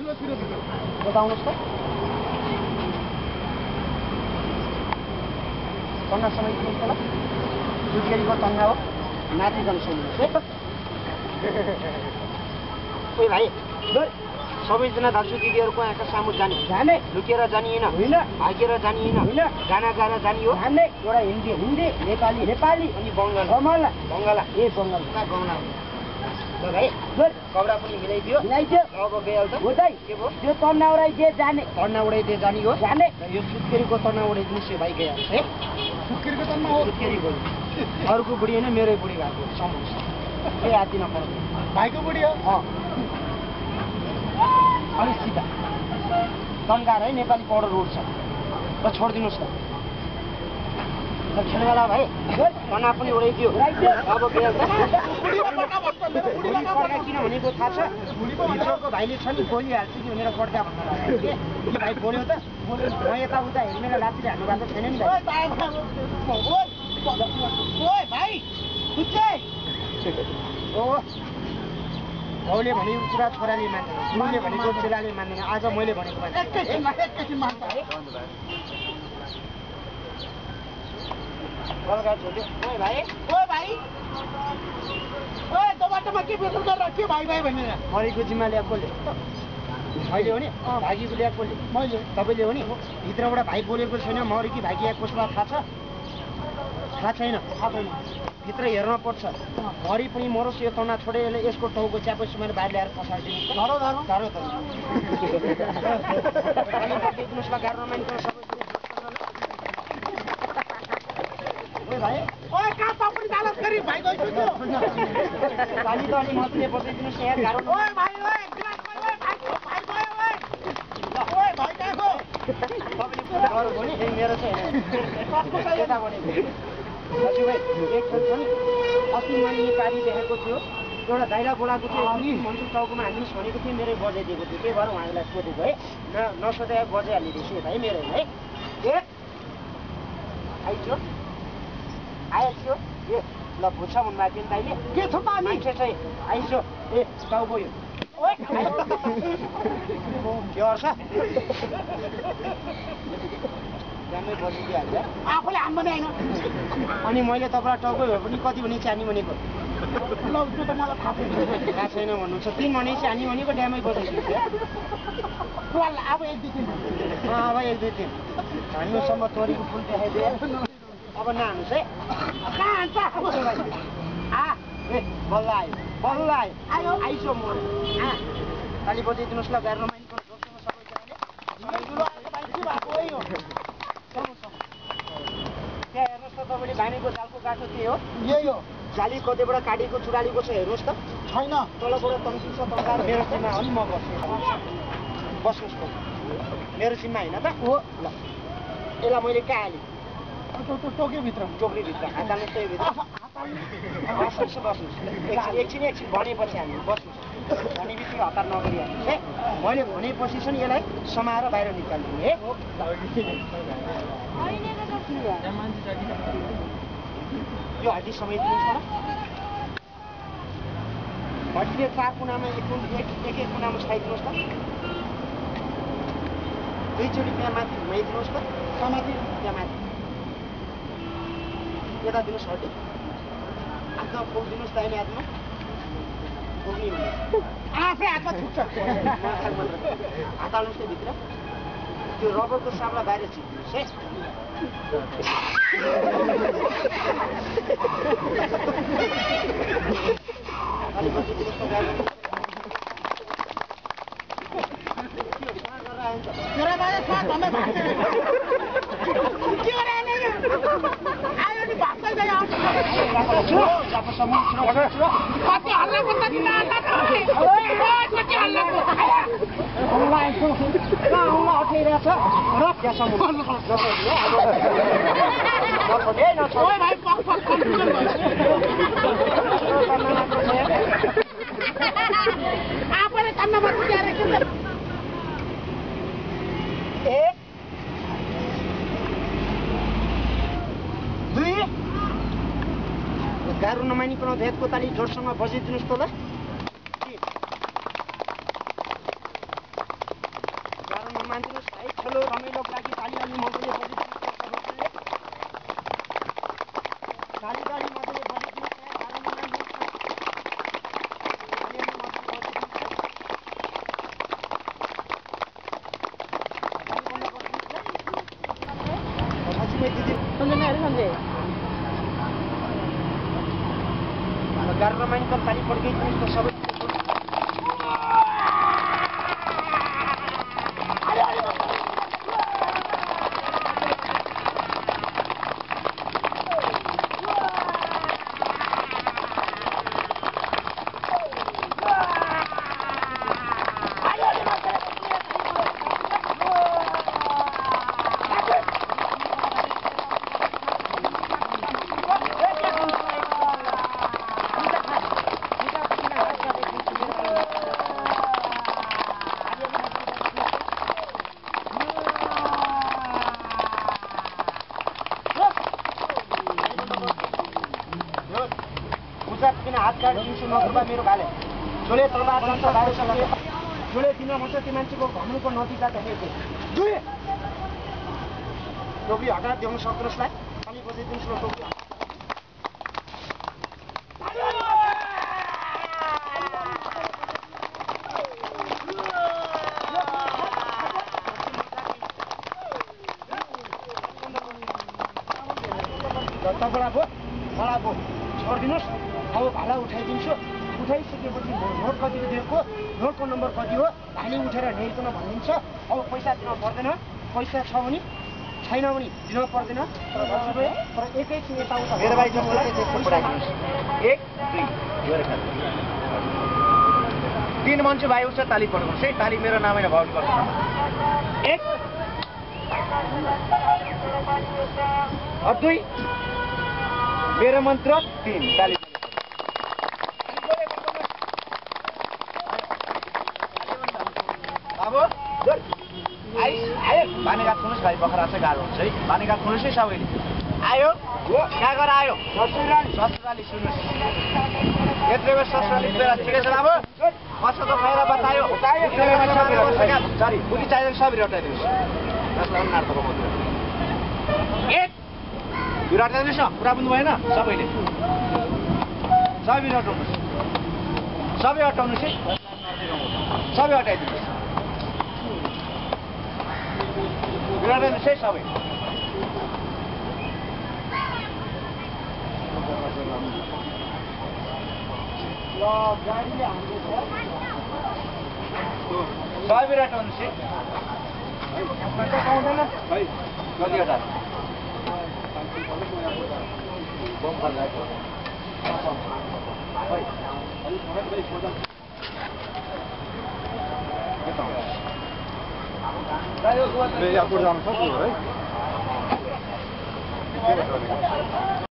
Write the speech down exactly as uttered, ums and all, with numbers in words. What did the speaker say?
बताउनुहोस् त तन्ना समय दिनुहोस् त ल सुत्केरीको तन्ना हो नातिकन सुन्नुहोस् है ओइ भाइ सबैजना दाजु दिदीहरूको यहाँका सामु जाने जाने लुकेर जानिएन होइन भागेर जानिएन होइन गाना गाएर जानियो जान्ने एउटा हिन्दी हिन्दी नेपाली नेपाली अनि बङ्गाला बङ्गाला बङ्गाला ए बङ्गाला गौना ल भाइ कपडा पनि मिलाइदियो मिलाइदियो अब गइहाल त हो दाइ के भयो त्यो तन्ना उडाइदिए जाने तन्ना उडाइदिए जाने हो जाने यो सुत्केरीको तन्ना उडाइदिनुहोस् यो भाइ गइहाल्छ है सुत्केरीको तन्ना हो सुत्केरीको अरूको बुढी होइन मेरै बुढी भएको सम्झ के हाती नपर्छ भाइको बुढी हो अँ अलिक सिधा दमगार है नेपाली पाउडर रोड छ र छोडिदिनुहोस् न ल खेल्नेवाला भाइ तन्ना पनि उडाइदियो अब गइहाल्छ किन भनेको थाहा छ भित्रको भाइले छ नि बोलिहाल्छ कि भनेर पड्का भन्न लाग्यो के भाइ बोल्यो त म यताउता हेर्ने लात्तीले हाल्नु भएको छैन नि भाइ ओ बाउले भनेको कुरा छोराले मान्दैन बुढीले भनेको चेलाले मान्दैन आज मैले भनेको मरेको जिम्मा ल्याएको कसले मैले हो नि भागीको ल्याएको कसले मैले तपाईँले हो नि भित्रबाट भाइ बोलेको छैन मरे कि भागी आएको कसलाई थाहा छ थाहा छैन थाहा छैन भित्र हेर्न पर्छ घरि पनि मरोस् यो तन्ना छोडे यसको टाउको च्यापै सुमेर बाहिर ल्याएर पसारिदिनुहोस् धरो धरो धरो धरो दिनुहोस् ल गाह्रो नमानिकन सबै भाइ ओए कहाँ तपाईँ जालस गरी भाइ गइछु त्यो पानी त अलि मजाले बसाइदिनुहोस् यहाँ गाह्रो ओए भाइ ओए गिलास भाइ ओए भाइ भाइ गयो ओए ओए भाइ कहाँ गयो तपाईँले कुरा गर्नु भने मेरो चाहिँ कसको चाहिँ यता भनेको दाजुभाइ एक खेल छ नि अस्ति मैले पानी देखेको थियो एउटा दाइला बोलाएको थियो मन्सुर टाउकोमा हाल्नुहोस् भनेको थिएँ मेरै बजाइदिएको थियो त्यही भएर उहाँलाई सोधेको है न नसोधे बजाइहालिदिएछु भाइ मेरो है ए आइसो आइसो ए ल भुच्छ भन्नुभएको थियो नि दाइले के छ मान्छे चाहिँ आइसो ए टाउ गयो के गर्छ दामै बजिदिइहाल्छ आफूले हान्नु नै होइन अनि मैले तपाईँलाई टाउको भए पनि कति भने चानी भनेको ल त्यो त मलाई थाहा छैन थाहा छैन भन्नुहुन्छ तिन भने चानी भनेको ड्यामै बजाइदिन्छ अब एक दुई तिन अब एक दुई तिन हान्नुसम्म तोरीको फुल देखाइदिए अब नहान्नुहोस् है कहाँ हान्छ आ ए बल्ल आयो बल्ल आयो आयो आइसो म खालि बजाइदिनुहोस् ल गाह्रो नमानिकन जोसँग सबैजनाले त्यहाँ हेर्नुहोस् त तपाईँले बानीको जालको काठो के हो यही हो जाली कतैबाट काटेको चुडालीको छ हेर्नुहोस् त छैन तलबाट तन्किन्छ तन्काएर मेरो सिममा हो नि म बस्छु बस्नुहोस् त मेरो सिममा होइन त हो ल यसलाई मैले कहाँ हालेँ टोक्रीभित्र टोक्रीभित्र हात हाल्नुहोस् त यो भित्र बस्नुहोस् बस्नुहोस् एकछिन एकछिन एकछिन भनेपछि हामी बस्नुहोस् भनेपछि हतार नगरिहाल्नुहोस् है मैले भनेपछि चाहिँ यसलाई समाएर बाहिर निकाल्दिनु है यो हड्डी समाइदिनुहोस् न हड्डीले चार कुनामा एक एक एक कुनामा छाइदिनुहोस् त दुईचोटि त्यहाँ माथि घुमाइदिनुहोस् त समाथि त्यहाँ माथि यता दिनुहोस् हड्डी हातमा पुगिदिनुहोस् दाहिने हातमा पुग्ने आफै हातमा छुट्छ हात हाल्नुहोस् त भित्र त्यो रबरको साबला बाहिर छिर्दिनुहोस् है अलिक बसिदिनुहोस् त गाडी एक दुई गाह्रो नमानिकन भेदको ताली जोडसँग बजाइदिनुहोस् त ल मान्छेले भाइ ठुलो रमाइलोको लागि ताली ताली मजाले बजाइदिनु ताली ताली मजाले बजाइदिनु गाह्रो रमाइलो ताली पड्काइदिनु सबै हात काटिदिन्छु नगर्दा मेरो भाले झोले तलबार जान्छ भाइसँग झोले दिन मन्छ त्यो मान्छेको घम्नुको नतिजा त हेर्छु जुए टोपी हटाएर देउन सक्नुहोस् लाई खाली बजाइदिनुहोस् न टोपी बडा भो बडा भो छोडिदिनुहोस् अब भाडा उठाइदिन्छु उठाइसकेपछि नोट कति दिएको नोटको नम्बर कति हो भाइले उठेर ल्याइकन भनिदिन्छ अब पैसा दिन पर्दैन पैसा छ भने छैन भने दिन पर्दैन तर एकैछिन यताउता मेरो भाइ जस्तो एक दुई तीन मान्छे भाइ उठ्छ ताली पड्काउनुहोस् है ताली मेरो नामैमा भाउट गर्छ एक दुई मेरो मन्त्र तीन ताली बानेघाट खुल्नुहोस् भाइ बखरा चाहिँ गाह्रो हुन्छ है बानेघाट खुल्नुहोस् है सबैले आयो कहाँ गएर आयो ससुराली सुन्नुहोस् यत्रो बेर ससुराली बेला ठिकै छ अब कसो त फाइदा बतायो सरी बुढी चाहिँदैन सबै हटाइदिनुहोस् जसलाई नार्तको मात्र एक भिड हटाइदिनुहोस् न कुरा बुझ्नु भएन सबैले सबै भिड हटाउनुहोस् सबै हटाउनुहोस् है सबै हटाइदिनुहोस् बिराउनुहोस् है सबै सबै बिराउनुहोस् है पाउँदैन कतिवटा यहाँ जानु सक्नु है